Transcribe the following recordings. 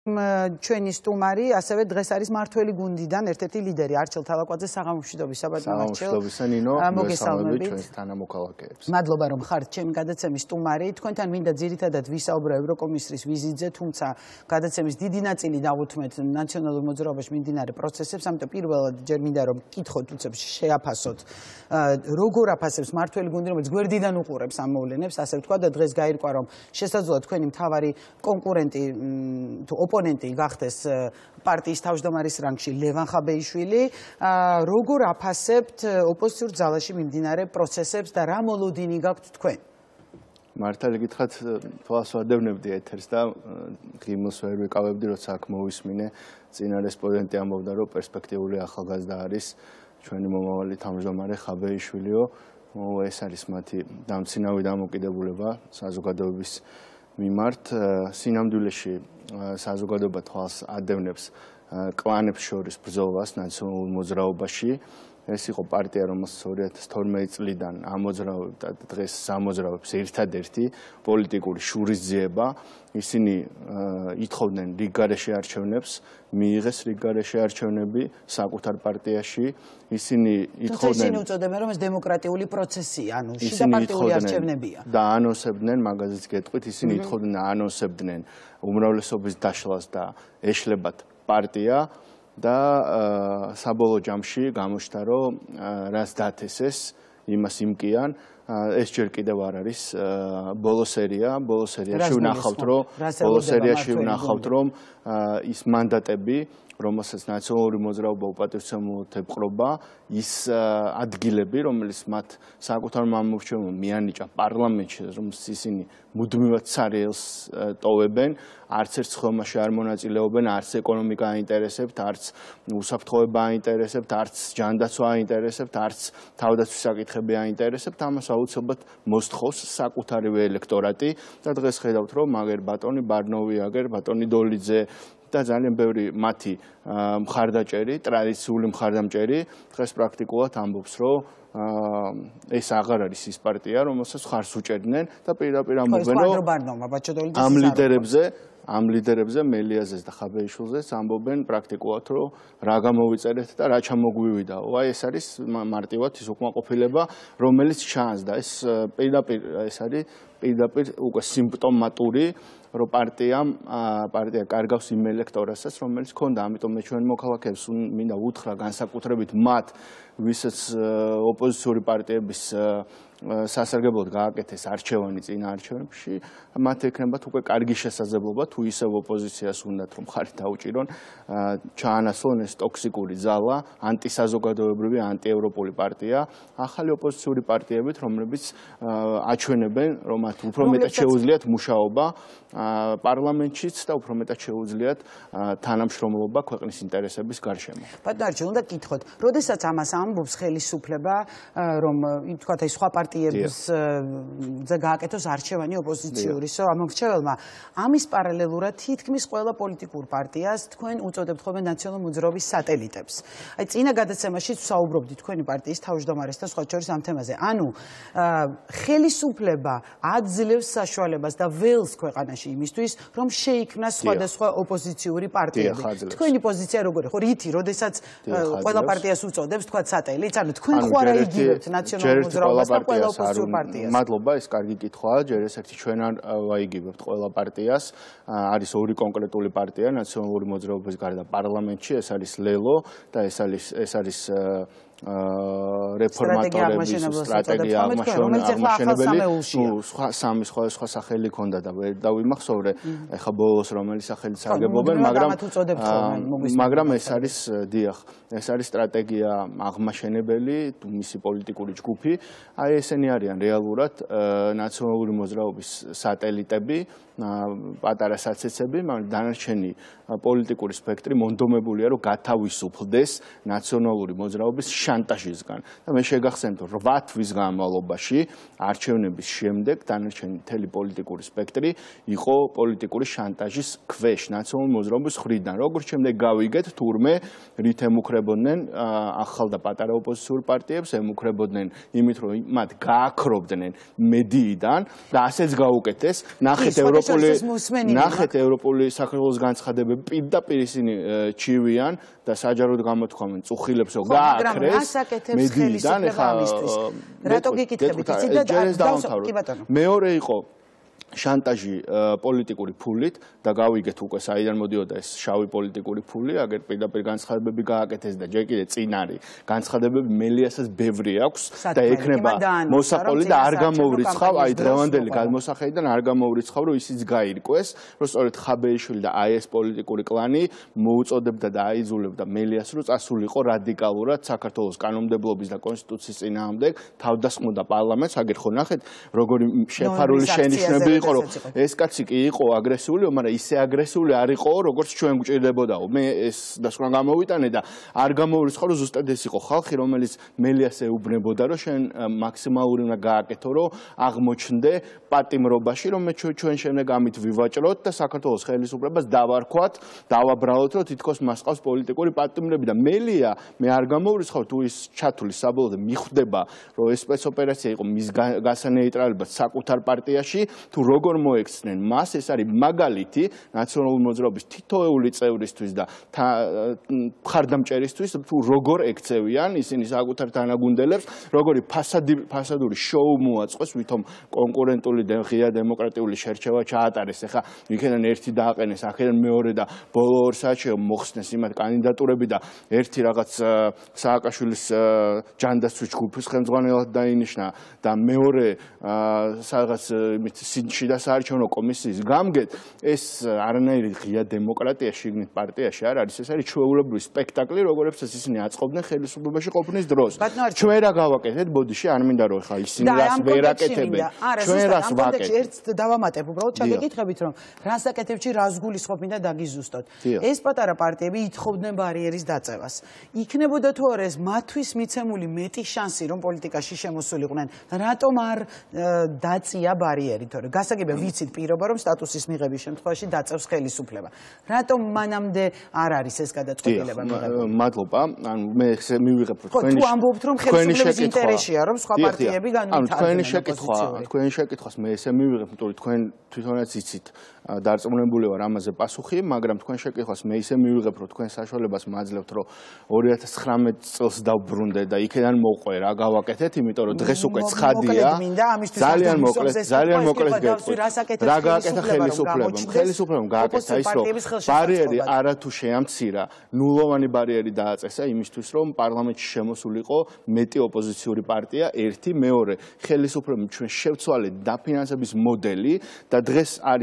ჩვენი სტუმარი, ასევე დღეს არის მართველი გუნდიდან ერთ-ერთი ლიდერი არჩილ თალაკვაძე საღამომშვიდობის საბატონო არჩილ. მოგესალმებით ჩვენს თანამოქალაქეებს. მადლობა რომ ხართ ჩემი გადაცემის სტუმარი. თქვენთან მინდა ძირითადად ვისაუბრო ევროკომისრის ვიზიტზე, თუმცა გადაცემის დიდი ნაწილი დავუთმეთ ნაციონალურ მოძრაობაში მიმდინარე პროცესებს, ამიტომ პირველად ჯერ მინდა რომ გკითხოთ უცებ შეაფასოთ როგორ აფასებს მართველი გუნდი, რომელიც გვერდიდან უყურებს ამ მოვლენებს, ასე ვთქვა და დღეს გაირკვა რომ შესაძლოა თქვენი მთავარი კონკურენტი თუ ოპონენტი გახდეს პარტიის თავმჯდომარის რანგში ლევან ხაბეიშვილი. როგორ აფასებთ ოპოზიციურ ძალაში მიმდინარე პროცესებს და რა მოლოდინი გაქვთ თქვენ? მართალი გითხრათ, თვალს ვადევნებდი ეთერს და ღიმილს ვერ ვიკავებდი, როცა აქ მოვისმინე წინა რესპონდენტი ამბობდა, რომ პერსპექტიული ახალგაზრდა არის ჩვენი მომავალი თავმჯდომარე ხაბეიშვილიო. ეს არის მათი დამცინავი დამოკიდებულება საზოგადოების მიმართ. სინამდვილეში საზოგადოება თვალს ადევნებს კლანებს შორის ბრძოლას ნაციონალურ მოძრაობაში. ეს იყო პარტია, რომელსაც 2012 წლიდან ამოძრავებდა და დღეს ამოძრავებს ერთადერთი პოლიტიკური შურისძიება. ისინი ითხოვდნენ რიგგარეშე არჩევნებს, მიიღეს რიგგარეშე არჩევნები საკუთარ პარტიაში. ისინი ითხოვდნენ ისინი უწოდებენ რომ ეს დემოკრატიული პროცესია, ანუ შიდაპარტიული არჩევნებია. და ანონსებდნენ, მაგაზიც გეტყვით, ისინი ითხოვდნენ ანონსებდნენ უმრავლესობის დაშლას და ეშლებათ პარტია. და საბოლოო ჯამში გამოჩნდა, რომ რას დათესეს, იმას იმკიან. ეს ჯერ კიდევ არ არის ბოლო სერიაში ვნახავთ, რომ ის მანდატები, რომელსაც ნაციონალური მოძრაობა უპატივცემულოდ ეპყრობა, ის ადგილები, რომელიც მათ საკუთარმა ამომრჩევლმა მიანიჭა პარლამენტში, რომელსაც ისინი მუდმივად სარიელს ტოვებენ, არც ერთ სხდომაში არ მონაწილეობენ, არც ეკონომიკა აინტერესებთ, არც უსაფრთხოება აინტერესებთ, არც ჯანდაცვა აინტერესებთ, არც თავდაცვის საკითხები აინტერესებთ, ამას აუცილებლად მოსთხოვს საკუთარივე ელექტორატი და დღეს ხედავთ, რომ აგერ ბატონი ბარნოვი, აგერ ბატონი დოლიძე და ძალიან ბევრი მათი მხარდაჭერი, ტრადიციული მხარდამჭერი დღეს პრაქტიკულად ამბობს, რომ ეს აღარ არის ის პარტია, რომელსაც ხარს უჭერდნენ და პირდაპირ ამბობენ, რომ ამ ლიდერებზე მელიაზეს და ხაბეიშვილზეც ამბობენ პრაქტიკულად, რომ რა გამოვიწერეთ და რა ჩამოგვივიდაო. აი ეს არის მარტივად ის უკმაყოფილება, რომელიც ჩანს და ეს არის პირდაპირ უკვე სიმპტომატური, რომ პარტია კარგავს იმ ელექტორატსაც, რომელიც ქონდა, ამიტომ მე ჩვენ მოქალაქეებს მინდა უთხრა განსაკუთრებით მათ, ვისაც ოპოზიციური პარტიების სასარგებლოდ გააკეთეს არჩევანი წინა არჩევნებში, მათ ექნებათ უკვე კარგი შესაძლებლობა, თუ ისევ ოპოზიციას უნდათ რომ ხარი დაუჭირონ, ჩაანაცვლონ ეს ტოქსიკური ძალა, ანტისაზოგადოებრივი, ანტიევროპული პარტია, ახალი ოპოზიციური პარტიებით, რომლებიც აჩვენებენ, რომ მათ უფრო მეტად შეუძლიათ მუშაობა პარლამენტშიც და უფრო მეტად შეუძლიათ თანამშრომლობა ქვეყნის ინტერესების გარშემო. ბატონო არჩილ, უნდა გითხოთ, როდესაც ამას ამბობს ხელისუფლება, რომ თქვათ აი სხვა პარტიებზე გააკეთოს არჩევანი ოპოზიციურისო ამომრჩეველმა, ამის პარალელურად თითქმის ყველა პოლიტიკურ პარტიას თქვენ უწოდებთ ხოლმე ნაციონალურ მოძრაობის სატელიტებს. აი წინა გადაცემაში ვსაუბრობდით თქვენი პარტიის თავმჯდომარეს და სხვა შორის ამ თემაზე. ანუ ხელისუფლება აძლევს საშუალებას და ველს ქვეყანაში იმისთვის, რომ შეიქმნას სხვადასხვა ოპოზიციური პარტიები. თქვენი პოზიცია როგორი ხო? რითი, როდესაც ყველა პარტიას უწოდებს თქვათ სატელიტს, ანუ თქვენ ხო არ აიგივებთ ნაციონალურ მოძრაობას და ყველა ოპოზიციურ პარტიას? მადლობა, ეს კარგი კითხვაა. ჯერ ესეთი ჩვენ არ ვაიგივებთ ყველა პარტიას. არის ორი კონკრეტული პარტია ნაციონალური მოძრაობის გარდა პარლამენტში, ეს არის ლელო და ეს არის რეფორმატორების სტრატეგია აღმაშენებელი, სამი სხვა სახელი ჰქონდა და ვერ დავიმახსოვრე, ეხა ბოლოს რომელი სახელი სარგებლობენ, მაგრამ ეს არის დიახ, ეს არის სტრატეგია აღმაშენებელი, მისი პოლიტიკური ჯგუფი, აი ესენი არიან რეალურად ნაციონალური მოძრაობის სატელიტები, პატარა საცეცები, მაგრამ დანარჩენი პოლიტიკური სპექტრი მონდომებულია, რომ გათავისუფლდეს ნაციონალური მოძრაობის შანტაჟისგან. და მე შეგახსენებთ, 8 თვის განმავლობაში არჩევნების შემდეგ დანარჩენი მთელი პოლიტიკური სპექტრი იყო პოლიტიკური შანტაჟის ქვეშ ნაციონალური მოძრაობის მხრიდან. როგორც შემდეგ გავიგეთ, თურმე რით ემუქრებოდნენ ახალ და პატარა ოპოზიციურ პარტიებს, ემუქრებოდნენ იმით, რომ მათ გააქრობდნენ მედიიდან და ასეც გაუკეთეს. ნახეთ ევროპული საქართველოს განცხადებები პირდაპირ ისინი ჩივიან და საჯაროდ გამოთქვამენ წუხილებს რომ გააქრეს მედიიდან. რატო გიკითხებით იცით? მეორე იყო შანტაჟი პოლიტიკური ფულით და გავიგეთ უკვე საიდან მოდიოდა ეს შავი პოლიტიკური ფული, აგერ პირდაპირ განცხადებები გააკეთეს და ჯერ კიდე წინ არის განცხადებები მელიასაც ბევრი აქვს და ექნება მოსაყოლი და არ გამოვრიცხავ, აი დღევანდელი გადმოსახედიდან არ გამოვრიცხავ, რომ ისიც გაირკვეს, რომ სწორედ ხაბეიშვილი და აი ეს პოლიტიკური კლანი მოუწოდებდა და აიძულებდა მელიას, რომ წასულიყო რადიკალურად საქართველოს კანონმდებლობის და კონსტიტუციის წინააღმდეგ, თავდასხმოდა პარლამენტს, აგერ ხო ნახეთ, როგორი შეფარული შენიშვნები იყო, რომ ეს კაცი კი იყო აგრესიული, მაგრამ ისე აგრესიული არ იყო, როგორც ჩვენ გვჭირდებოდაო. მე ეს და სხვა გამოვიტანე და არ გამოვრიცხავ, რომ ზუსტად ეს იყო ხალხი, რომელიც მელიას ეუბნებოდა, რომ შენ მაქსიმალური უნდა გააკეთო, რომ აღმოჩნდე პატიმრობაში, რომ მე ჩვენ შემდეგ ამით ვივაჭროთ და საქართველოს ხელისუფლებას დავარქვათ, დავაბრალოთ, რომ თითქოს მას ყავს პოლიტიკური პატიმრები და მელია მე არ გამოვრიცხავ თუ ის ჩათulis საბოლოოდ მიხვდება, რომ ეს სპეცოპერაცია იყო მის გასანეიტრალებას საკუთარ პარტიაში, თუ როგორ მოექცნენ მას, ეს არის მაგალითი ნაციონალური მოძრაობის თითოეული წევრისთვის და მხარდამჭერისთვის, თუ როგორ ექცევიან ისინი საკუთარ თანაგუნდელებს, როგორი ფასადური შოუ მოაწყოს, ვითომ კონკურენტული ღია დემოკრატიული შერჩევა ჩაატარეს. ეხლა იქიდან ერთი დააყენეს, აქედან მეორე და ბოლო ორ საათში მოხსნეს იმათ კანდიდატურები და ერთი რაღაც სააკაშვილის ჯანდაცვის ჯგუფის ხელმძღვანელად დაინიშნა და მეორე რაღაც შიდა საარჩევნო კომისიის გამგედ. ეს არანაირი ღია დემოკრატია შიგნით პარტიაში არ არის, ეს არის ჩვეულებრივი სპექტაკლი, როგორებსაც ისინი აწყობდნენ ხელისუფლებაში ყოფნის დროს. ჩვენ რა გავაკეთეთ, ბოდიში არ მინდა რომ ხა ისინი რას ვერ აკეთებენ. ჩვენ რას ვაკეთებთ? ერთ დავამატებ, უბრალოდ ჩაგეკითხებით, რომ რას აკეთებთ, რას გულისხმობთ და დაგიზუსტოთ. ეს პატარა პარტიები ითხოვდნენ ბარიერის დაწევას. იქნებოდა თუ არა ეს მათთვის მიცემული მეტი შანსი, რომ პოლიტიკაში შემოსულიყვნენ, რატომ არ დაწია ბარიერი, თორე გასაგებია ვიცით პირობა, რომ სტატუსის მიღების შემთხვევაში დაწევს ხელისუფლება. რატომ მანამდე არ არის ეს გადაწყვეტილება მიღებული? მადლობა. ანუ მე მივიღებ თქვენი თუ ამბობთ, რომ ხელისუფლების ინტერესია, რომ სხვა პარტიები განვითარდნენ. თქვენი შეკითხვას მე ესე მივიღებ, იმიტომ რომ თქვენ თვითონაც იცით დარწმუნებული ვარ ამაზე პასუხი, მაგრამ თქვენ შეკითხვას მე ისე მივიღებ, რომ თქვენ საშუალებას მაძლევთ, რომ 2019 წელს დავბრუნდე და იქიდან მოყვე რა გავაკეთეთ, იმიტომ რომ დღეს უკვე ცხადია. ძალიან მოკლედ გეტყვით. რა გააკეთა ხელისუფლებამ? ხელისუფლებამ გააკეთა ის, რომ ბარიერი არათუ შეამცირა, ნულოვანი ბარიერი დააწესა იმისთვის, რომ პარლამენტში შემოსულიყო მეტი ოპოზიციური პარტია, ერთი, მეორე, ხელისუფლებამ ჩვენ შევცვალეთ დაფინანსების მოდელი და დღეს არის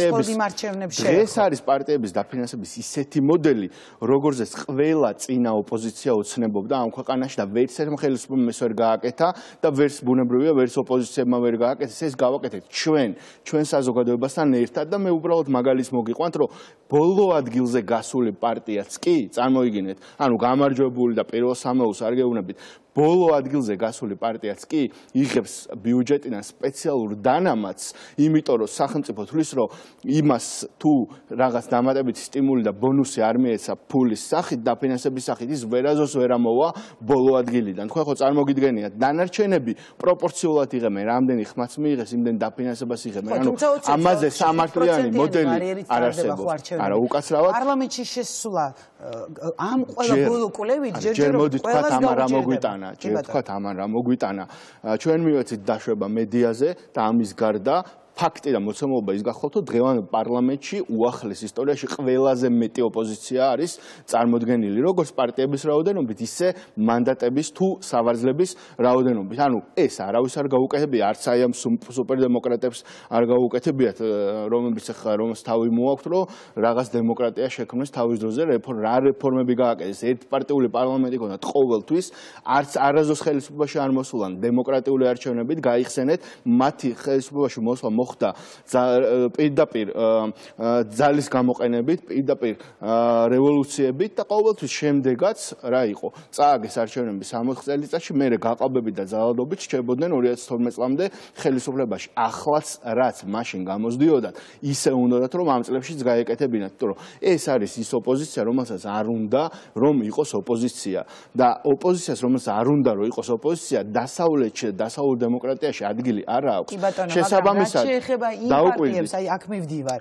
პარტიების დაფინანსების ისეთი მოდელი, როგორზეც ყველა წინა ოპოზიცია ოცნებობდა ამ ქვეყანაში და ვერც ერთ ხელისუფლებამ ეს ვერ გააკეთა და ვერც ბუნებრივია, ვერც ოპოზიციებმა ვერ გააკეთეს, ეს გავაკეთეთ ჩვენ საზოგადოებასთან ერთად და მე უბრალოდ მაგალითს მოგიყვანთ, რომ ბოლო ადგილზე გასული პარტიაც კი, წარმოიდგინეთ, ანუ გამარჯვებული და პირველ სამეულს არ გეუბნებით, ბოლო ადგილზე გასული პარტიაც კი იღებს ბიუჯეტიდან სპეციალურ დანამატს, იმიტომ რომ სახელმწიფო თulis, რომ იმას თუ რაღაც დამატებითი სტიმული და ბონუსი არ მიეცა ფულის სახით, დაფინანსების სახით, ის ვერაზოს ვერ ამოვა ბოლო ადგილიდან. თქვენ ხო წარმოგიდგენიათ, დანარჩენები პროპორციულად იღებენ, რამდენი ხმაც მიიღეს, იმდენ დაფინანსებას იღებენ. ანუ ამაზე სამართლიანი მოდელი არ არსებობს. არა, უკაცრავად პარლამენტში შესვლა ამ ყველა ბოლო კვლევით ჯერ მოდი თქვათ ამან რა მოგვიტანა. თქვათ ამან რა მოგვიტანა. ჩვენ მივეცით დაშვება მედიაზე და ამის გარდა ფაქტი და მოცემულობა ის გახლავთ, რომ დღევანდელ პარლამენტში უახლეს ისტორიაში ყველაზე მეტი ოპოზიცია არის წარმოდგენილი, როგორც პარტიების რაოდენობით, ისე მანდატების თუ სავარძლების რაოდენობით. ანუ ეს არავის არ გაუკეთებია, არც აი ამ სუპერდემოკრატებს არ გაუკეთებიათ, რომლებიც ახლა რომელს თავი მოაქვთ, რომ რაღაც დემოკრატია შექმნეს თავის დროზე, რა რეფორმები გააკეთეს. ერთპარტიული პარლამენტი ქონდათ ყოველთვის, არც არასდროს ხელისუფლებაში არ მოსულან დემოკრატიული არჩევნებით, გაიხსენეთ მათი ხელისუფლებაში მოსვლა მოხდა პირდაპირ ძალის გამოყენებით, პირდაპირ რევოლუციებით და ყოველთვის შემდეგაც რა იყო? წააგეს არჩევნები 60 წელიწადში, მერე გაყალბებით და ძალადობით რჩებოდნენ 2012 წლამდე ხელისუფლებაში. ახლაც რაც მაშინ გამოსდიოდათ, ისე უნდათ რომ ამ წლებშიც გაეკეთებინათ, იმიტომ რომ ეს არის ის ოპოზიცია, რომელსაც არ უნდა რომ იყოს ოპოზიცია და ოპოზიციას რომელსაც არ უნდა რომ იყოს ოპოზიცია, დასავლეთში და დასავლურ დემოკრატიაში ადგილი არ აქვს. შესაბამისად, შეეხება იმ პარტიებს, აი აქ მივდივარ.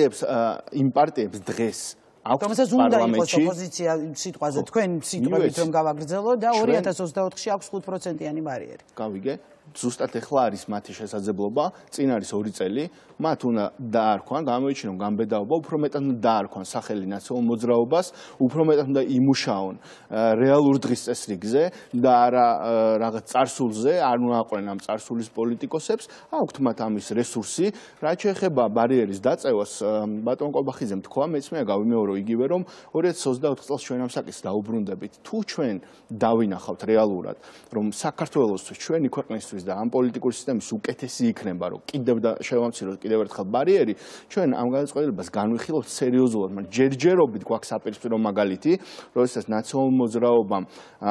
იმ პარტიებს დღეს რომელსაც უნდა იყოს ოპოზიცია სიტყვაზე თქვენ სიტყვებით რომ გავაგრძელო და 2024-ში აქვს 5%-იანი ბარიერი. გავიგე? ზუსტად ეხლა არის მათი შესაძლებლობა, წინ არის 2 წელი, მათ უნდა დაარქვან, გამოიჩინონ გამბედაობა, უფრო მეტად უნდა დაარქვან სახელი ნაციონალურ მოძრაობას, უფრო მეტად უნდა იმუშაონ რეალურ დღის წესრიგზე და არა რაღაც წარსულზე, არ უნდა აყრენ ამ წარსულის პოლიტიკოსებს, აქვთ მათ ამის რესურსი, რაც შეეხება ბარიერის დაწევას, ბატონ კობახიძემ თქვა, მეც მე გავიმეორო იგივე რომ 2024 წელს ჩვენ ამ საკითხს დაუბრუნდებით. თუ ჩვენ დავინახავთ რეალურად, რომ საქართველოსთვის ჩვენი ქვეყნისთვის და ამ პოლიტიკური სისტემის უკეთესი იქნება, რომ კიდევ და შევამციროთ კიდევ ერთხელ ბარიერი, ჩვენ ამ გადაწყვეტილებას განვიხილავთ სერიოზულად, მაგრამ ჯერჯერობით გვაქვს საპირისპირო მაგალითი, როდესაც ნაციონალურ მოძრაობამ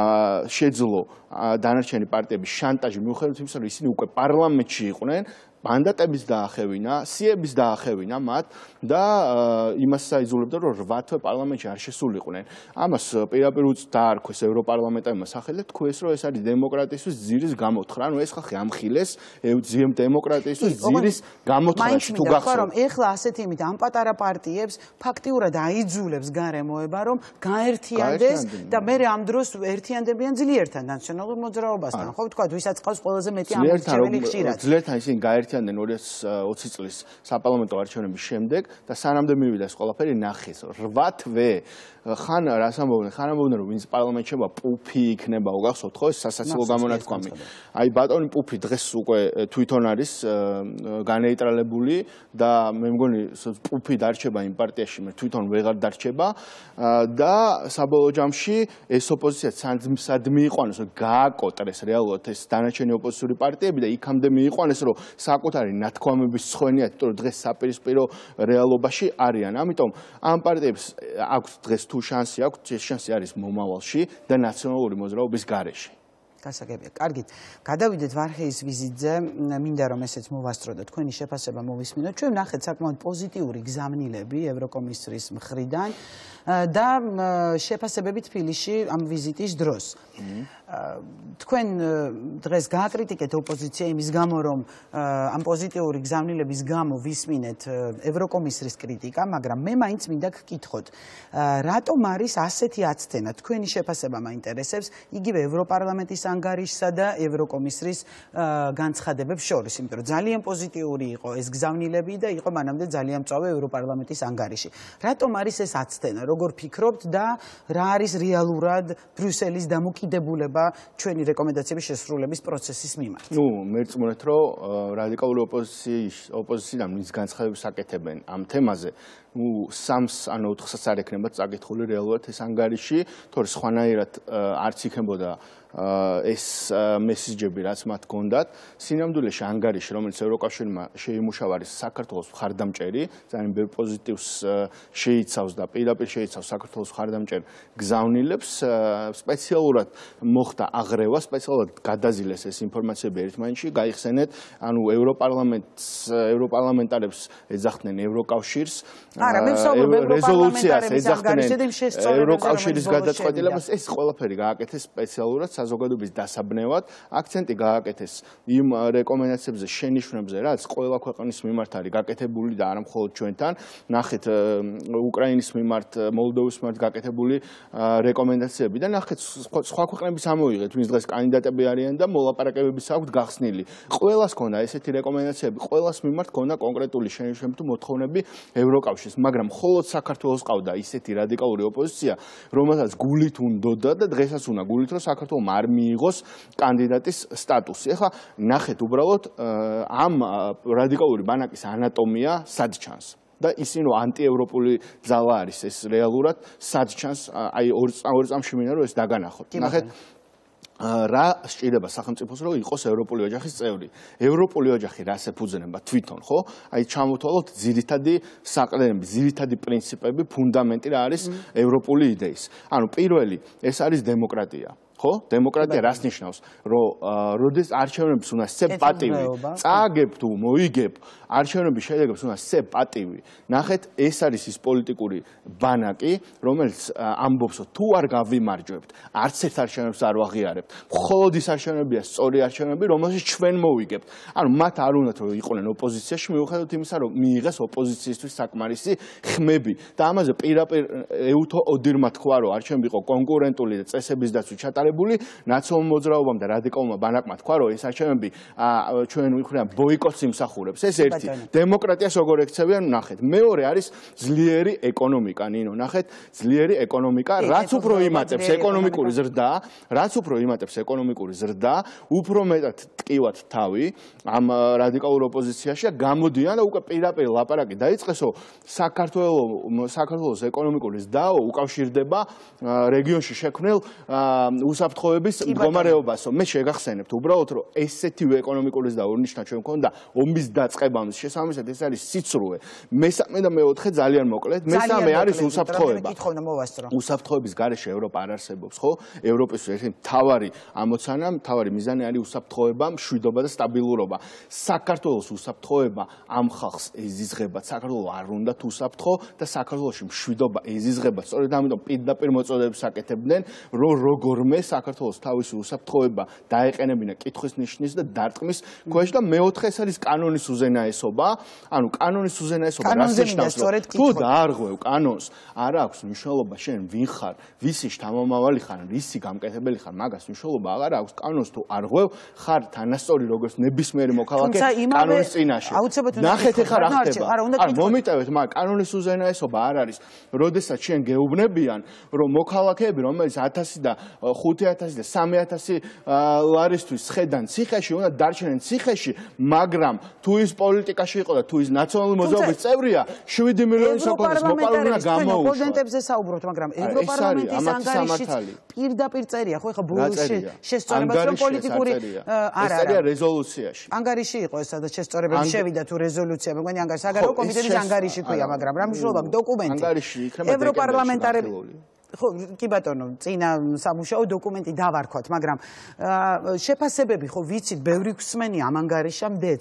შეძლო დანარჩენი პარტიების შანტაჟი მიუხედავად იმისა, რომ ისინი უკვე პარლამენტში იყვნენ, მანდატების დაახევინა, სიების დაახევინა მათ და იმას საიძულებდა, რომ 8 თვე პარლამენტში არ შესულიყვნენ. ამას პირდაპირ დაარქვეს ევროპარლამენტარმა სახელით, თქვეს, რომ ეს არის დემოკრატიის ძირის გამოთხრა. ანუ ეს ხალხი ამხილეს ძიემ დემოკრატიის ძირის გამოთხრაში თუ გახსოვთ. რომ ეხლა ასეთი იმით ამ პატარა პარტიებს ფაქტიურად აიძულებს გარემოება, რომ გაერთიანდეს და მე ამ დროს ერთიანდებიან ძლიერთან ნაციონალურ მოძრაობასთან. ხო ვთქვათ, ვისაც ყავს ყველაზე მეტი ამორჩეველი ხშირად. ძლიერთან ისინი გაერთიანდნენ 2020 წლის საპარლამენტო არჩევნების შემდეგ და სანამდე მივიდა ეს ყველაფერი ნახეს 8 თვე ხან რას ამბობდნენ? ხან ამბობდნენ რომ ვინც პარლამენტში შევა პუფი იქნება, უგახსოვთ ხო ეს სასაცილო გამონათქვამი. აი ბატონი პუფი დღეს უკვე თვითონ არის განეიტრალებული და მე მგონი პუფი დარჩება იმ პარტიაში, მე თვითონ ვეღარ დარჩება და საბოლოო ჯამში ეს ოპოზიცია სად მიიყვანეს, რომ გააკოტრეს რეალურად ეს დანარჩენი ოპოზიციური პარტიები და იქამდე მიიყვანეს, რომ საკუთარი ნათქვამების სხვენიათ, იმიტომ რომ დღეს საპირისპირო რეალობაში არიან. ამიტომ ამ პარტიებს აქვს დღეს თუ შანსი აქვს, ეს შანსი არის მომავალში და ნაციონალური მოძრაობის გარეშე. გასაგებია. კარგით. გადავიდეთ ვარხეის ვიზიტზე. მინდა რომ ესეც მოვასწრო და თქვენი შეფასება მოვისმინოთ. ჩვენ ვნახეთ საკმაოდ პოზიტიური გზავნილები ევროკომისრის მხრიდან და შეფასებები თბილისში ამ ვიზიტის დროს. თქვენ დღეს გააკრიტიკეთ ოპოზიცია იმის გამო, რომ ამ პოზიტიური გზავნილების გამო ვისმინეთ ევროკომისრის კრიტიკა, მაგრამ მე მაინც მინდა გკითხოთ, რატომ არის ასეთი აცდენა? თქვენი შეფასება მაინტერესებს იგივე ევროპარლამენტის ანგარიშსა და ევროკომისრის განცხადებებს შორის, იმიტომ რომ ძალიან პოზიტიური იყო ეს გზავნილები და იყო მანამდე ძალიან მწვავე ევროპარლამენტის ანგარიში. რატომ არის ეს აცდენა? როგორ ფიქრობთ და რა არის რეალურად ბრიუსელის დამოკიდებულება ჩვენი რეკომენდაციების შესრულების პროცესის მიმართ? ნუ მერწმუნეთ, რომ რადიკალური ოპოზიციიდან ვინც განცხადებებს აკეთებენ ამ თემაზე, ნუ 3-ს ან 4-საც არ ექნებათ წაკითხული რეალურად ეს ანგარიში, თორე სხვანაირად არც იქნებოდა ეს მესიჯები, რაც მათ გონდათ. სინამდვილეში ანგარიში, რომელიც ევროკავშირმა შეიმუშავა, არის საქართველოს მხარდამჭერი, ძალიან ბევრ პოზიტივს შეიცავს და პირდაპირ შეიცავს საქართველოს მხარდამჭერ გზავნილებს. სპეციალურად მოხდა აღრევა, სპეციალურად გადაზილეს ეს ინფორმაციები ერთმანეთში, გაიხსენეთ, ანუ ევროპარლამენტარებს ეძახდნენ ევროკავშირს, რეზოლუციას ეძახდნენ ევროკავშირის გადაწყვეტილებას, ეს ყველაფერი გააკეთეს სპეციალურად საზოგადოების დასაბნევად, აქცენტი გააკეთეს იმ რეკომენდაციებზე, შენიშვნებზე, რაც ყველა ქვეყნის მიმართ არის გაკეთებული და არა მხოლოდ ჩვენთან. ნახეთ უკრაინის მიმართ, მოლდოვის მიმართ გაკეთებული რეკომენდაციები და ნახეთ სხვა ქვეყნების ამოიღეთ, ვინც დღეს კანდიდატები არიან და მოლაპარაკებების აქვთ გახსნილი. ყველას ჰქონდა ესეთი რეკომენდაციები, ყველას მიმართ ჰქონდა კონკრეტული შენიშვნები თუ მოთხოვნები ევროკავშირს, მაგრამ მხოლოდ საქართველოს ყავდა ისეთი რადიკალური ოპოზიცია, რომელსაც გულით უნდოდა და დღესაც უნდა გულით, რომ საქართველოს არ მიიღოს კანდიდატის სტატუსი. ეხლა ნახეთ უბრალოდ ამ რადიკალური ბანაკის ანატომია სად ჩანს. და ისინი რომ ანტიევროპული ძალა არის ეს რეალურად სად ჩანს, აი ორ წამში მინდა რომ ეს დაგანახოთ. ნახეთ რა სჭირდება სახელმწიფოს რომ იყოს ევროპული ოჯახის წევრი. ევროპული ოჯახი რას ეფუძნება თვითონ, ხო? აი ჩამოვთვალოთ ძირითადი საყრდენები, ძირითადი პრინციპები, ფუნდამენტი რა არის ევროპული იდეის. ანუ პირველი, ეს არის დემოკრატია. ხო? დემოკრატია რას ნიშნავს? რომ როდეს არჩევნებს უნდა სცე პატივი, წააგებ თუ მოიგებ, არჩევნების შედეგებს უნდა სცე პატივი. ნახეთ, ეს არის ის პოლიტიკური ბანაკი, რომელიც ამბობს, თუ არ გავიმარჯვებთ, არც ერთ არჩევნებს არ ვაღიარებთ. მხოლოდ ის არჩევნებია სწორი არჩევნები, რომელშიც ჩვენ მოვიგებთ. ანუ მათ არ უნდათ რომ იყვნენ ოპოზიციაში, მიუხედავად იმისა, რომ მიიღეს ოპოზიციისთვის საკმარისი ხმები. და ამაზე პირდაპირ ეუთო ოდირმა თქვა, რომ არჩევნები იყო კონკურენტული და წესების დაცვით ჩატარებული, ნაციონალურ მოძრაობამ და რადიკალურმა ბანაკმა თქვა, რომ ეს არჩევნები ჩვენ ვიხრიან ბოიკოტს იმსახურებს. ეს ერთი. დემოკრატიას როგორ ექცევიან, ნახეთ. მეორე არის ძლიერი ეკონომიკა, ნინო, ნახეთ, ძლიერი ეკონომიკა, რაც უფრო იმატებს ეკონომიკური ზრდა, რაც უფრო იმატებს ეკონომიკური ზრდა, უფრო მეტად ტკივათ თავი ამ რადიკალურ ოპოზიციაში და გამოდიან და უკვე პირდაპირ ლაპარაკი დაიწყეს, რომ საქართველოს ეკონომიკური ზრდა უკავშირდება რეგიონში შექმნილ უსაფრთხოების მდგომარეობასო. მე შეგახსენებთ უბრალოდ, რომ ესეთივე ეკონომიკური ზრდა ორნიშნა ჩვენ მქონდა ომის დაწყებამდე. შესაბამისად ეს არის სიცრუე. მესამე და მეოთხე ძალიან მოკლედ. მესამე არის უსაფრთხოება. უსაფრთხოების გარეშე ევროპა არ არსებობს, ხო? ევროპის ერთი მთავარი ამოცანა, მთავარი მიზანი არის უსაფრთხოება, მშვიდობა და სტაბილურობა. საქართველოს უსაფრთხოება ამ ხალხს ეზიზღება. საქართველოს არ უნდა უსაფრთხო და საქართველოში მშვიდობა ეზიზღება. სწორედ ამიტომ პირდაპირ მოწოდებს აკეთებდნენ, რომ როგორმე საქართველოს თავისი უსაფრთხოება დაეყენებინა კითხვის ნიშნის და დარტყმის ქვეშ და მეოთხე ეს არის კანონის უზენაესობა. ანუ კანონის უზენაესობა რას ნიშნავს? თუ დაარღვევ კანონს, არ აქვს მნიშვნელობა შენ ვინ ხარ, ვისი შთამომავალი ხარ, ვისი გამკეთებელი ხარ, მაგას მნიშვნელობა აღარ აქვს. კანონს თუ არღვევ, ხარ თანასწორი როგორც ნებისმიერი მოქალაქე კანონის წინაშე. ნახეთ ახლა რა ხდება. არ მომიტევეთ, მაგრამ კანონის უზენაესობა არ არის. როდესაც შენ გეუბნებიან, რომ მოქალაქეები, რომელიც 1000 და 5000 და 3000 ლარისთვის ხედან ციხეში, უნდა დარჩენენ ციხეში, მაგრამ თუ ის პოლიტიკაში იყო და თუ ის ნაციონალური მოძრაობის წევრია, 7 მილიონი საქართველოს მოპარული უნდა გამოუშვას. ოპონენტებზე საუბრობთ, მაგრამ ევროპარლამენტის ანგარიშიც პირდაპირ წერია, ხო, ეხლა ბოლოში შესწორებას რომ პოლიტიკური ეს წერია რეზოლუციაში. ანგარიში იყო ეს, სადაც შესწორებები შევიდა თუ რეზოლუცია, მეგონი ანგარიში, საგარეო კომიტეტის ანგარიში ქვია, მაგრამ რა მნიშვნელობა დოკუმენტი. ანგარიში იქნება ევროპარლამენტარები ხო, კი ბატონო, წინა სამუშაო დოკუმენტი დავარქვათ, მაგრამ შეფასებები ხო ვიცით, ბევრი გვსმენი ამ ანგარიშამდეც,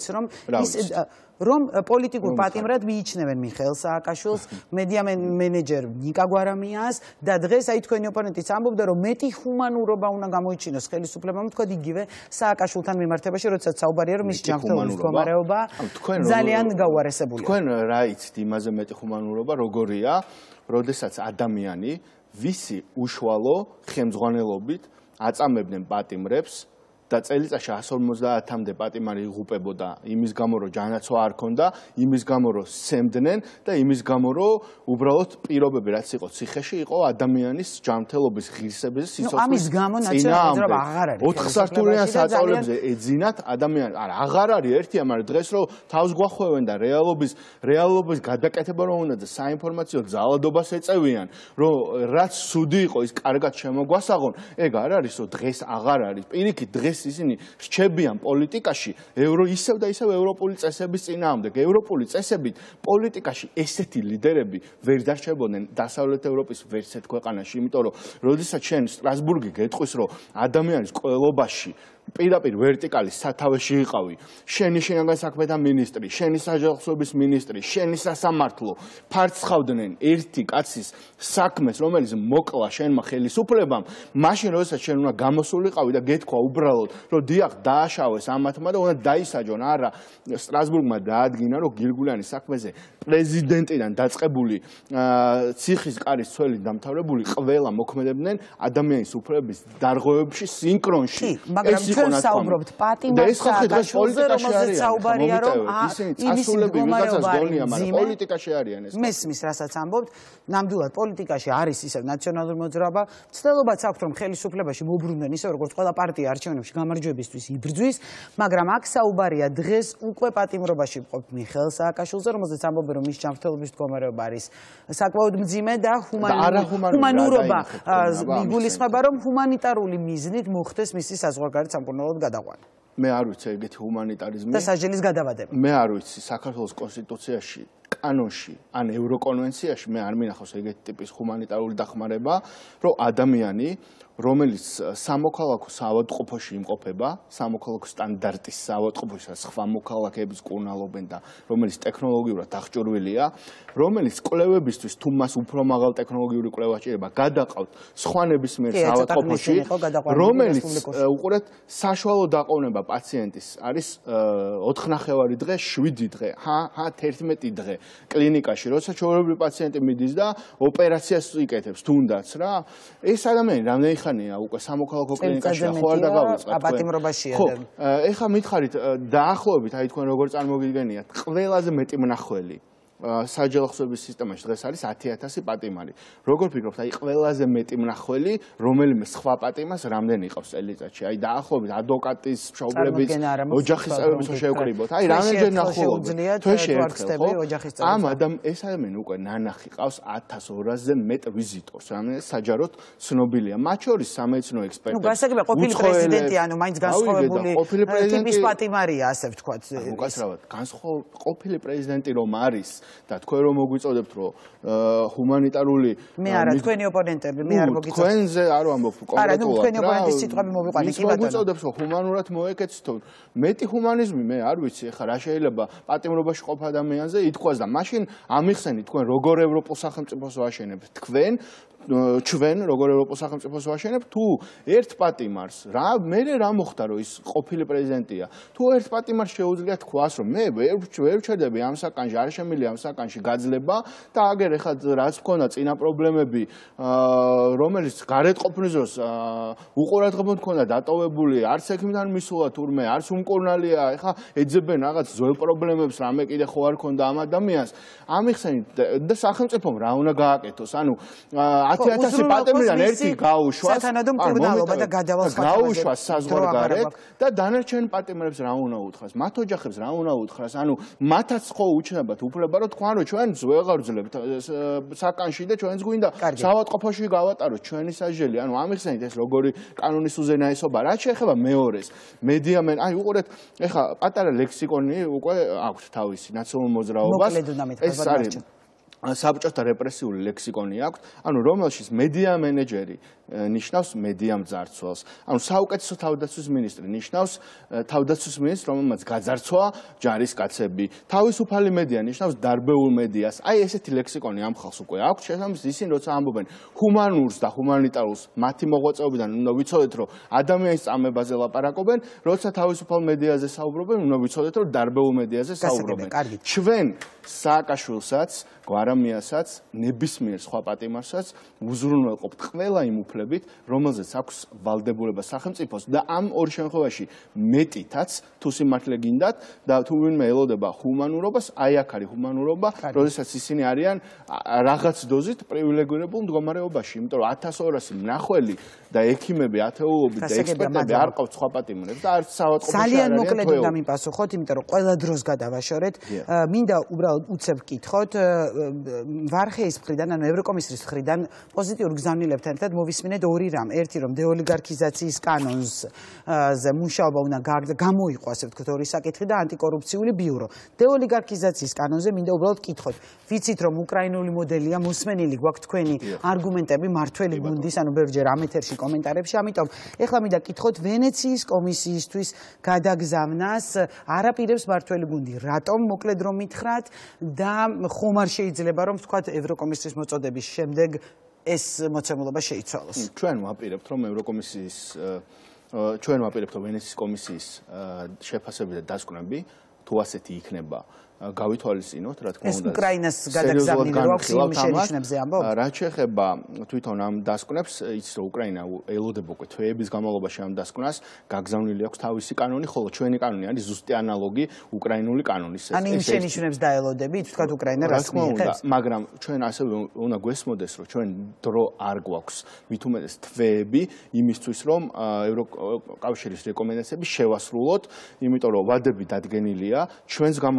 რომ პოლიტიკურ პატიმრად მიიჩნევენ მიხეილ სააკაშვილს, მედია მენეჯერ ნიკა გვარამიას და დღეს აი თქვენი ოპონენტიც ამბობდა, რომ მეტი ჰუმანურობა უნდა გამოიჩინოს ხელისუფლებამ, თქვა იგივე სააკაშვილთან მიმართებაში, როდესაც საუბარია, რომ მის ჯანმრთელობის მდგომარეობა ძალიან გაუარესებულია. თქვენ რა იცით იმაზე მეტი ჰუმანურობა როგორია, როდესაც ადამიანი ვისი უშუალო ხელმძღვანელობით აწამებდნენ პატიმრებს და წელიწადში 150-მდე პატიმარი იღუპებოდა იმის გამო, რომ ჯანაცვა არ ქონდა, იმის გამო, რომ სცემდნენ და იმის გამო, რომ უბრალოდ პირობები რაც იყო ციხეში, იყო ადამიანის ჯანმრთელობის ღირსების სიცოცხლის. ამის გამო ნაციონალური მოძრაობა აღარ არის. 4 სართულიან საწოლებზე ეძინათ ადამიანი. არა, აღარ არის ერთია, მაგრამ დღეს რომ თავს გვახვევენ და რეალობის გადაკეთება რომ უნდა და საინფორმაციო ძალადობას ეწევიან, რომ რაც სუდი იყო, ის კარგად შემოგვასაღონ, ეგ არ არის, რომ დღეს აღარ არის. პირიქით დღეს ისინი რჩებიან პოლიტიკაში ისევ და ისევ ევროპული წესების წინააღმდეგ. ევროპული წესებით პოლიტიკაში ესეთი ლიდერები ვერ დარჩებოდნენ დასავლეთ ევროპის ვერცერთ ქვეყანაში, იმიტომ რომ როდესაც შენ სტრასბურგი გეტყვის, რომ ადამიანის ყველობაში პირდაპირ ვერტიკალის სათავეში იყავი, შენი შინაგან საქმეთა მინისტრი, შენი საჯავახების მინისტრი, შენი სასამართლო ფარცხავდნენ ერთი კაცის საქმეს, რომელიც მოკლა შენმა ხელისუფლებამ, მაშინ როდესაც შენ უნდა გამოსულიყავი და გეთქვა უბრალოდ, რომ დიახ, დააშავეს ამათმა და უნდა დაისაჯონ, არა, სტრასბურგმა დაადგინა, რომ გირგულიანის საქმეზე პრეზიდენტიდან დაწყებული ციხის კარის ცველი დამთავრებული ყველა მოქმედებდნენ ადამიანის უფლებების დარღვევებში სინქრონში. ჩვენ საუბრობთ პატიმარს სააკაშვილზე, რომელზეც საუბარია, რომ იმის მდგომარეობა არის პოლიტიკაში არიან ეს. მესმის, რასაც ამბობთ, ნამდვილად პოლიტიკაში არის ისევ ნაციონალური მოძრაობა, ცდილობაც აქვს, რომ ხელისუფლებაში მოbrunდნენ ისე როგორც ყველა პარტია არჩევნებში გამარჯვებისთვის იბრძვის, მაგრამ აქ საუბარია დღეს უკვე პატიმრობაში მყოფ მიხეილ სააკაშვილზე, რომელზეც ამბობენ, რომ მის ჯანმრთელობის მდგომარეობა არის საკმაოდ მძიმე და ჰუმანურობა იგულისხმება, რომ ჰუმანიტარული მიზნით მოხდეს მისი საზღვარგარეთ სამკურნალოდ გადაყვანა. მე არ ვიცი ეგეთი ჰუმანიტარიზმი და სასჯელის გადავადება. მე არ ვიცი საქართველოს კონსტიტუციაში, კანონში ან ევროკონვენციაში მე არ მინახავს ეგეთი ტიპის ჰუმანიტარული დახმარება, რომ ადამიანი რომელიც სამოქალაქო საავადმყოფოში იმყოფება, სამოქალაქო სტანდარტის საავადმყოფოში სხვა მოქალაქეების კურნალობენ და რომელიც ტექნოლოგიურად აღჭურვილია, რომელიც კვლევებისთვის თუ მას უფრო მაღალ ტექნოლოგიური კვლევა ჭირდება, გადაყავთ სხვა ნებისმიერ საავადმყოფოში, რომელიც უყურეთ საშუალო დაყოვნება პაციენტის არის 4 ნახევარი დღე, 7 დღე, 11 დღე კლინიკაში, როცა ჩვეულებრივი პაციენტი მიდის და ოპერაციას იკეთებს, თუნდაც რა, ეს ადამიანი რამდენი ხანია უკვე სამოქალაქო კლინიკაში ხო არ დაგავიწყებთ აპატიმრობაშია ხო ეხლა მითხარით დაახლოებით აი თქვენ როგორ წარმოგიდგენიათ ყველაზე მეტი მნახველი საჯელახსოების სისტემაში დღეს არის 10,000 პატიმარი. Როგორ ფიქრობთ, აი ყველაზე მეტი მნახველი, რომელიმე სხვა პატიმას რამდენი იყავს წელიწადში? აი დაახლოებით ადვოკატის, მშობლების, ოჯახის წევრების შევკრიბოთ. აი რამდენჯერ ნახულობთ? თვეში ერთხელ ხო? ეს ადამიანი უკვე ნანახი ყავს 1200-ზე მეტ ვიზიტორს, რამდენი საჯაროდ ცნობილია. მათ შორის სამედიცინო ექსპერტები. ნუ გასაგებია ყოფილი პრეზიდენტი, ანუ მაინც განსხვავებული ტიპის პატიმარია, ასე ვთქვათ. უკაცრავად, ყოფილი პრეზიდენტი რომ არის და თქვენ რომ მოგვიწოდებთ რომ ჰუმანიტარული მე არა თქვენი ოპონენტები მე არ მოგიწოდებ თქვენზე არ ვამბობ კონკრეტულად არა ნუ თქვენი ოპონენტის სიტყვები მოვიყვანე კი ბატონო მოგვიწოდებს რომ ჰუმანურად მოეკეცით მეტი ჰუმანიზმი მე არ ვიცი ეხლა რა შეიძლება პატიმრობაში ყოფ ადამიანზე ითქვას და მაშინ ამიხსენით თქვენ როგორ ევროპულ სახელმწიფოს ვაშენებთ თქვენ ჩვენ როგორ ევროპულ სახელმწიფოს ვაშენებთ თუ ერთ პატიმარს რა მე რა მოხდა რომ ის ყოფილი პრეზიდენტია თუ ერთ პატიმარს შეუძლია თქვას რომ მე ვერ ვჩერდები ამ საკანში არ შემიძლია ამ საკანში გაძლება და აგერ ეხლა რაც მქონდა წინა პრობლემები რომელიც გარეთ ყოფნის დროს უყურადღებოდ მქონდა დატოვებული არც ექიმთან მისულა თურმე არც უმკურნალია ეხლა ეძებენ რაღაც ძველ პრობლემებს რამე კიდე ხო არ ქონდა ამ ადამიანს ამიხსენით და სახელმწიფომ რა უნდა გააკეთოს ანუ 10,000 პატიმრიდან ერთი გაუშვა სათანადო მკურნალობა და გადავალ გაუშვა საზღვარგარეთ და დანარჩენ პატიმრებს რა უნდა უთხრას მათ ოჯახებს რა უნდა უთხრას ანუ მათაც ხო უჩნდებათ უფლება რომ თქვენ რომ ჩვენ ვეღარ ვძლებთ საკანში და ჩვენს გვინდა საავადმყოფოში გავატაროთ ჩვენი სასჯელი ანუ ამიხსენით ეს როგორი კანონის უზენაესობა რაც შეეხება მეორეს მედიამენ აი უყურეთ ეხლა პატარა ლექსიკონი უკვე აქვს თავისი ნაციონალურ მოძრაობას ეს არის საბჭოთა რეპრესიული ლექსიკონი აქვს, ანუ რომელშიც მედია მენეჯერი ნიშნავს მედია მძარცველს. ანუ საუკეთესო თავდაცვის მინისტრი ნიშნავს თავდაცვის მინისტრს, რომელმაც გაძარცვა ჯარისკაცები. თავისუფალი მედია ნიშნავს დარბეულ მედიას. აი ესეთი ლექსიკონი ამ ხალხს უკვე აქვს. შესაბამისად ისინი როცა ამბობენ ჰუმანურს და ჰუმანიტარულს მათი მოღვაწეობიდან უნდა ვიცოდეთ, რომ ადამიანის წამებაზე ლაპარაკობენ, როცა თავისუფალ მედიაზე საუბრობენ, უნდა ვიცოდეთ, რომ დარბეულ მედიაზე საუბრობენ. ჩვენ სააკაშვილსაც გვარამიასაც, ნებისმიერ სხვა პატიმარსაც უზრუნველყოფთ ყველა იმ უფლებით, რომელზეც აქვს ვალდებულება სახელმწიფოს და ამ ორ შემთხვევაში მეტითაც თუ სიმართლე გინდათ და თუ ვინმე ელოდება ჰუმანურობას, აი აქ არის ჰუმანურობა, როდესაც ისინი არიან რაღაც დოზით პრივილეგირებულ მდგომარეობაში, იმიტომ რომ 1200 მნახველი და ექიმები, ათეულობით და ექსპერტები არ ყავთ სხვა პატიმრებს და არც საავადმყოფოში არ არიან. ძალიან მოკლედ უნდა მიპასუხოთ, იმიტომ რომ ყველა დროს გადავაშორეთ. მინდა უბრალოდ უცებ გკითხოთ ვარხეის მხრიდან, ანუ ევროკომისრის მხრიდან პოზიტიურ გზავნილებთან ერთად მოვისმინეთ ორი რამ. ერთი რომ დეოლიგარქიზაციის კანონზე მუშაობა უნდა გამოიყო, ასე ვთქვათ, ორი საკითხი და ანტიკორუფციული ბიურო. დეოლიგარქიზაციის კანონზე მინდა უბრალოდ გკითხოთ. ვიცით რომ უკრაინული მოდელია მოსმენილი გვაქვს თქვენი არგუმენტები მართველი გუნდის, ანუ ბევრჯერ ამ ეთერში კომენტარებში, ამიტომ ეხლა მინდა გკითხოთ ვენეციის კომისიისთვის გადაგზავნას არაპირებს მართველი გუნდი. რატომ მოკლედ რომ მითხრათ და ხომ არ შეიძლება რომ ვთქვათ ევროკომისიის მოწოდების შემდეგ ეს მოცემულობა შეიცვალოს. ჩვენ ვაპირებთ რომ ევროკომისიის ჩვენ ვაპირებთ რომ ვენეციის კომისიის შეფასებები და დასკვნები თუ ასეთი იქნება გავითვალისწინოთ, რა თქმა უნდა. ეს უკრაინას გადაგზავნილი რო აქვს იმ შენიშვნებზე ამბობ? რაც შეეხება თვითონ ამ დასკვნებს, იცის რომ უკრაინა ელოდება უკვე თვეების განმავლობაში ამ დასკვნას, გაგზავნილი აქვს თავისი კანონი, ხოლო ჩვენი კანონი არის ზუსტი ანალოგი უკრაინული კანონის. ანუ იმ შენიშვნებს დაელოდებით, თქვათ უკრაინა რას მიიღებს? მაგრამ ჩვენ ასევე უნდა გვესმოდეს, რომ ჩვენ დრო არ გვაქვს, მით უმეტეს თვეები იმისთვის, რომ ევროკავშირის რეკომენდაციები შევასრულოთ, იმიტომ რომ ვადები დადგენილია, ჩვენს გამოვაცხადეთ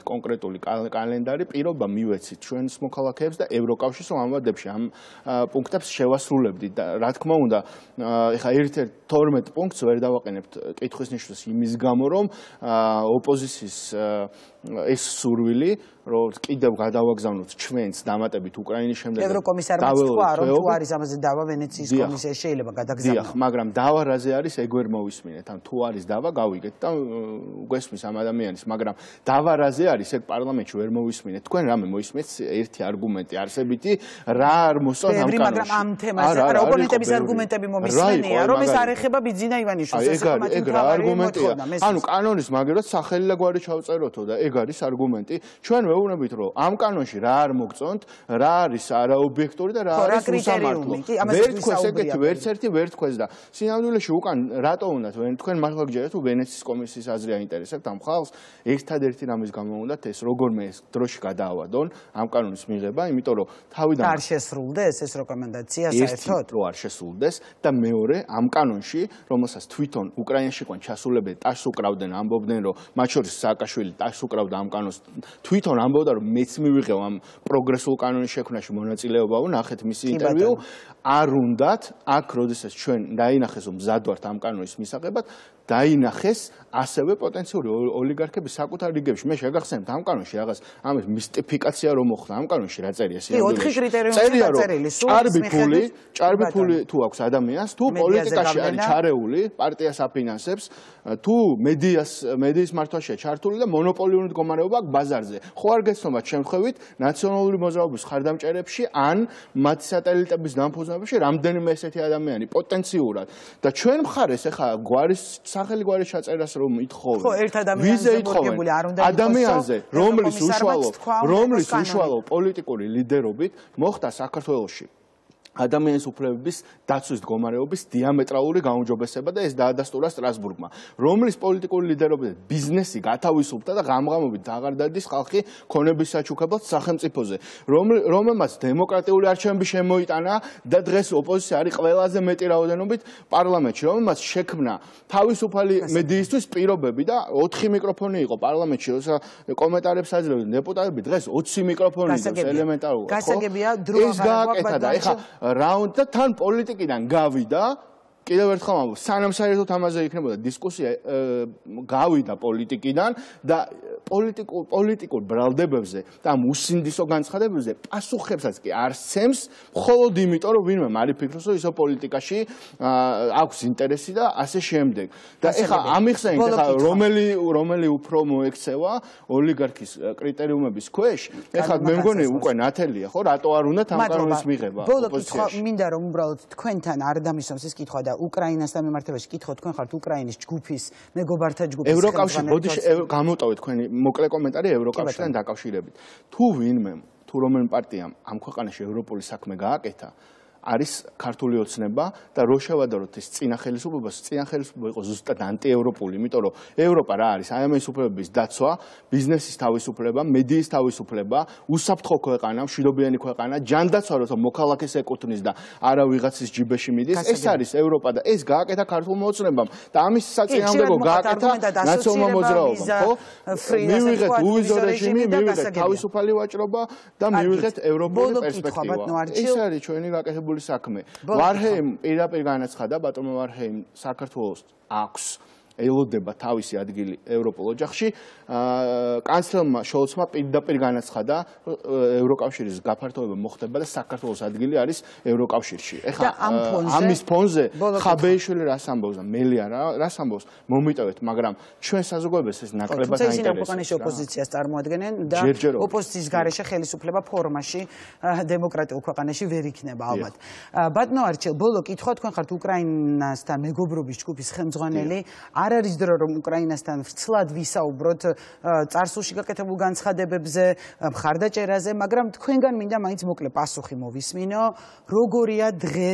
კონკრეტული კალენდარი, პირობა მივეცით ჩვენს მოქალაქეებს და ევროკავშირს ამ ვადებში ამ პუნქტებს შევასრულებდით და რა თქმა უნდა, ეხა ერთ-ერთ 12 პუნქტს ვერ დავაყენებთ კითხვის ნიშნავს იმის გამო, რომ ოპოზიციის ეს სურვილი რომ კიდევ გადავაგზავნოთ ჩვენს დამატებით უკრაინის შემდეგ ევროკომისარმა თქვა რომ თუ არის ამაზე დავა ვენეციის კომისიაში შეიძლება გადაგზავნოს. მაგრამ დავა რაზე არის ეგ ვერ მოვისმინეთ. ან თუ არის დავა გავიგეთ და გვესმის ამ ადამიანის, მაგრამ დავა რაზე არის ეგ პარლამენტში ვერ მოვისმინეთ. თქვენ რამე მოისმენთ ერთი არგუმენტი არსებითი რა არ მოსწონთ ამ კანონში. მაგრამ ამ თემაზე რა ოპონენტების არგუმენტები მომისმენია რომ ეს არ ეხება ბიძინა ივანიშვილს ეს ეგ რა არგუმენტია. ანუ კანონის მაგერად სახელი და გვარი ჩავწეროთო და ეგ არის არგუმენტი. ჩვენ ვეუბნებით რომ ამ კანონში რა არ მოგწონთ, რა არის არაობიექტური და რა არის უსამართლო. ვერ თქვეს ეგეთი ვერც ერთი ვერ თქვეს და სინამდვილეში უკან რატო უნდათ თქვენ მართლა გჯერათ თუ ვენეციის კომისიის აზრი აინტერესებთ ამ ხალხს ერთადერთი რამის გამო უნდათ ეს როგორმე ეს დროში გადაავადონ ამ კანონის მიღება, იმიტომ რომ თავიდან არ შესრულდეს ეს რეკომენდაცია საერთოდ რო არ შესრულდეს და მეორე ამ კანონში რომელსაც თვითონ უკრაინაში ყან ჩასულებენ ტაშს უკრავდნენ ამბობდნენ რომ მათ შორის სააკაშვილი ტაშს უკრავდა ამ კანონს თვითონ ამბობდა რომ მეც მივიღევ ამ პროგრესულ კანონის შექმნაში მონაწილეობა ვნახეთ მისი ინტერვიუ არ უნდათ აქ როდესაც ჩვენ დაინახეს რომ მზად ვართ ამ კანონის მისაღებად დაინახეს ასევე პოტენციური ოლიგარქების საკუთარ რიგებში. მე შეგახსენებთ ამ კანონში რაღაც ამის მისტიფიკაცია რომ მოხდა ამ კანონში რა წერია სინამდვილეში. 4 კრიტერიუმი დაწერილი. ჭარბი ფული თუ აქვს ადამიანს, თუ პოლიტიკაში არის ჩარეული, პარტიას აფინანსებს, თუ მედიის მართვაშია ჩართული და მონოპოლიური მდგომარეობა აქვს ბაზარზე. ხო არ გესწრომათ შემთხვევით ნაციონალური მოძრაობის ხარდამჭერებში ან მათი სატელიტების დამფუძნებაში რამდენიმე ესეთი ადამიანი პოტენციურად და ჩვენ მხარეს ეხა გვარის სახელი გვარის ჩაწერას რომ ითხოვენ. ხო, ერთ ადამიანზე მორგებული არ უნდა იყოს. ადამიანზე, რომლის უშუალო პოლიტიკური ლიდერობით მოხდა საქართველოში ადამიანის უფლებების დაცვის მდგომარეობის დიამეტრალური გაუმჯობესება და ეს დაადასტურა სტრასბურგმა. რომლის პოლიტიკური ლიდერობით ბიზნესი გათავისუფლდა და ღამღამობით აღარ დადის ხალხი ქონების საჩუქებლად სახელმწიფოზე. რომელმაც დემოკრატიული არჩევნები შემოიტანა და დღეს ოპოზიცია არის ყველაზე მეტი რაოდენობით პარლამენტში, რომელმაც შექმნა თავისუფალი მედიისთვის პირობები და 4 მიკროფონი იყო პარლამენტში, როცა კომენტარებს აძლევდნენ დეპუტატები, დღეს 20 მიკროფონი იყო ელემენტარულად. გასაგებია დრო აღარ გვაქვს რაუნდ და თან პოლიტიკიდან გავიდა კიდევ ერთხელ ამბობ, სანამ საერთოდ ამაზე იქნებოდა დისკუსია, გავიდა პოლიტიკიდან და პოლიტიკურ ბრალდებებზე და ამ უსინდისო განცხადებებზე პასუხებსაც კი არ სცემს, მხოლოდ იმიტომ, რომ ვინმე არ იფიქროს, რომ ისო პოლიტიკაში აქვს ინტერესი და ასე შემდეგ. და ეხლა ამიხსენით, ეხლა რომელი უფრო მოექცევა ოლიგარქის კრიტერიუმების ქვეშ, ეხლა მე მგონი უკვე ნათელია, ხო, რატო არ უნდა ამ კანონის მიღება? ბოლო კითხვა მინდა რომ უბრალოდ თქვენთან არ დამისვამს ეს კითხვა და უკრაინასთან მიმართებაში კითხოთ, თქვენ ხართ უკრაინის ჯგუფის მეგობართა ჯგუფის ევროკავშირი, ბოდიში გამოტოვეთ თქვენი მოკლე კომენტარი ევროკავშირთან დაკავშირებით. თუ ვინმე, თუ რომელიმე პარტიამ ამ ქვეყანაში ევროპული საქმე გააკეთა, არის ქართული ოცნება და რო შევადაროთ ეს წინა ხელისუფლება იყო ზუსტად ანტიევროპული, იმიტომ რომ ევროპა რა არის? ადამიანის უფლებების დაცვა, ბიზნესის თავისუფლება, მედიის თავისუფლება, უსაფრთხო ქვეყანა, მშვიდობიანი ქვეყანა, ჯანდაცვა როცა მოქალაქეს ეკუთვნის და არა ვიღაცის ჯიბეში მიდის, ეს არის ევროპა და ეს გააკეთა ქართულმა ოცნებამ და ამის საწინააღმდეგო გააკეთა ნაციონალურმა მოძრაობამ, ხო? მივიღეთ უვიზო რეჟიმი, მივიღეთ თავისუფალი ვაჭრობა და მივიღეთ ევროპული პერსპექტივა. ეს არის ჩვენი გაკეთებული საქმე. ვარჰეიმ პირდაპირ განაცხადა, ბატონო ვარჰეიმ საქართველოს აქვს ელოდება თავისი ადგილი ევროპულ ოჯახში. კანცლერმა შოლცმა პირდაპირ განაცხადა, ევროკავშირის გაფართოება მოხდება და საქართველოს ადგილი არის ევროკავშირში. ეხლა ამის ფონზე ხაბეიშვილი რას ამბობს და მელია რას ამბობს? მომიტევეთ, მაგრამ ჩვენ საზოგადოებას ეს ნაკლებად აინტერესებს. უკრაინის ოპოზიციას წარმოადგენენ და ოპოზიციის გარეშე ხელისუფლება ფორმაში დემოკრატიულ ქვეყანაში ვერ იქნება ალბათ. ბატონო არჩილ, ბოლო კითხვა, თქვენ ხართ უკრაინასთან მეგობრობის ჯგუფის ხელმძღვანელი. არ არის დრო რომ უკრაინასთან ვრცლად ვისაუბროთ წარსულში გაკეთებულ განცხადებებზე, მხარდაჭერაზე, მაგრამ თქვენგან მინდა მაინც მოკლე პასუხი მოვისმინო, როგორია დღეს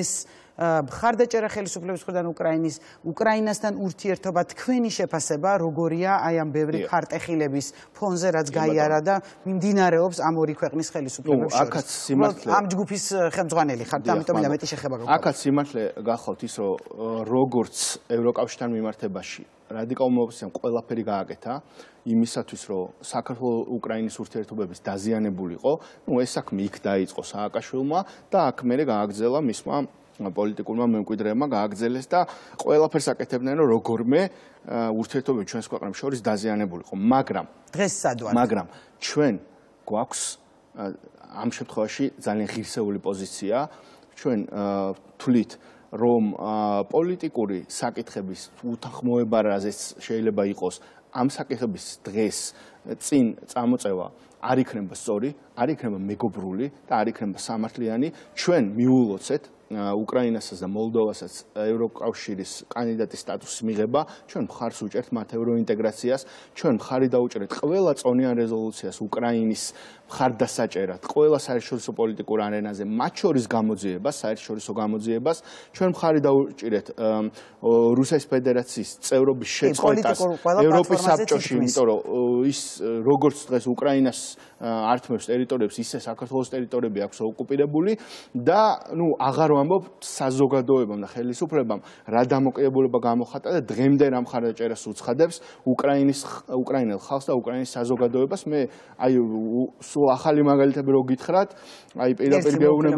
მხარდაჭერა ხელისუფლების მხრიდან უკრაინასთან ურთიერთობა თქვენი შეფასება როგორია აი ამ ბევრი ქარტეხილების ფონზე რაც გაიარა და მიმდინარეობს ამ ორი ქვეყნის ხელისუფლებებს შორის. ამ ჯგუფის ხელმძღვანელი ხართ, ამიტომ მინდა მეტი შეხება გქონდეთ. აქაც სიმართლე გახავთ ის რომ როგორც ევროკავშირთან მიმართებაში რადიკალურმა ოპოზიციამ ყველაფერი გააკეთა იმისათვის რომ საქართველოს უკრაინის ურთიერთობების დაზიანებულიყო, ეს საქმე იქ დაიწყო სააკაშვილმა და აქ მერე გააგრძელა მისმა პოლიტიკურმა მემკვიდრეებმა გააგრძელეს და ყველაფერს აკეთებდნენ რომ როგორმე ურთიერთობები ჩვენს ქვეყნებს შორის დაზიანებულიყო, დღეს სად ვართ? მაგრამ ჩვენ გვაქვს ამ შემთხვევაში ძალიან ღირსეული პოზიცია, ჩვენ თვლით რომ პოლიტიკური საკითხების უთანხმოება რაზეც შეიძლება იყოს ამ საკითხების დღეს წინ წამოწევა არ იქნება სწორი, არ იქნება მეგობრული და არ იქნება სამართლიანი. ჩვენ მიულოცეთ უკრაინასაც და მოლდოვასაც ევროკავშირის კანდიდატის სტატუსის მიღება, ჩვენ მხარს უჭერთ მათ ევროინტეგრაციას, ჩვენ მხარი დაუჭერეთ ყველა წონიან რეზოლუციას უკრაინის მხარდასაჭერად, ყველა საერთაშორისო პოლიტიკურ არენაზე, მათ შორის გამოძიებას, საერთაშორისო გამოძიებას, ჩვენ მხარი დაუჭერეთ რუსეთის ფედერაციის წევრობის შეწყვეტას ევროპის საბჭოში, იმიტომ რომ ის როგორც დღეს უკრაინას ართმევს ტერიტორიებს, ისე საქართველოს ტერიტორიები აქვს ოკუპირებული და აღარ ვამბობ საზოგადოებამ და ხელისუფლებამ რა დამოკიდებულება გამოხატა და დღემდე რა მხარდაჭერას უცხადებს უკრაინელ ხალხს და უკრაინის საზოგადოებას. მე აი სულ ახალი მაგალითები რო გითხრათ, აი პირდაპირ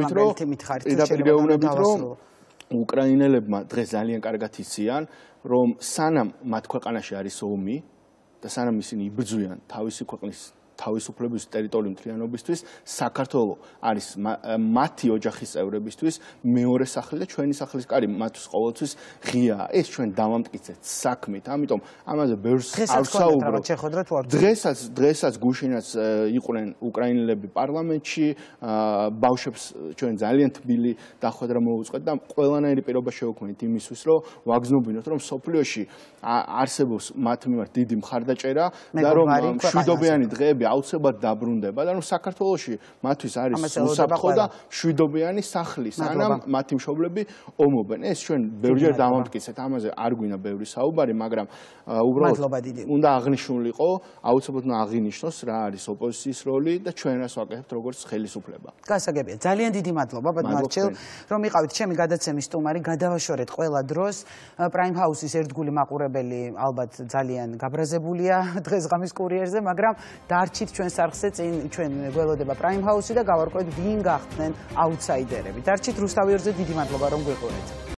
გეუბნებით რომ უკრაინელებმა დღეს ძალიან კარგად იციან, რომ სანამ მათ ქვეყანაში არის ომი და სანამ ისინი იბრძვიან თავისი ქვეყნის თავისუფლების ტერიტორიული მთლიანობისთვის, საქართველოს არის მათი ოჯახის წევრებისთვის მეორე სახლი და ჩვენი სახლის კარი მათთვის ყოველთვის ღიაა. ეს ჩვენ დავამტკიცეთ საქმით, ამიტომ ამაზე ბევრს არ ვსაუბრობ. დღესაც გუშინაც იყვნენ უკრაინელები პარლამენტში, ბავშვებს ჩვენ ძალიან თბილი დახვედრა მოუწყეთ და ყველანაირი პირობა შევქმნით იმისთვის, რომ ვაგზნობინოთ, რომ სოფლიოში არსებობს მათ მიმართ დიდი მხარდაჭერა და რომ მშვიდობიანი დღეები აუცილებლად დაბრუნდება და რომ საქართველოში მათთვის არის უსაფრთხო და მშვიდობიანი სახლი, სანამ მათი მშობლები ომობენ. ეს ჩვენ ბევრჯერ დავამტკიცეთ, ამაზე არ გვინდა ბევრი საუბარი, მაგრამ უბრალოდ უნდა აღნიშნულიყო, აუცილებლად უნდა აღინიშნოს რა არის ოპოზიციის როლი და ჩვენ რას ვაკეთებთ როგორც ხელისუფლება. გასაგებია. ძალიან დიდი მადლობა, ბატმარჩელ, რომ იყავით ჩემი გადაცემის სტუმარი, გადავაშორეთ ყველა დროს. პრაიმ ჰაუსის ერთგული მაყურებელი ალბათ ძალიან გაბრაზებულია დღესღამის კურიერზე, მაგრამ დარჩით ჩვენ სარხზე წინ ჩვენ გველოდება პრაიმ ჰაუსი და გავარკვევთ ვინ გახდნენ აუთსაიდერები. დარჩით რუსთავიორზე, დიდი მადლობა რომ გვიყურეთ.